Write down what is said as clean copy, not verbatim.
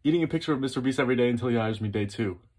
Eating a picture of Mr. Beast every day until he hires me, day 2.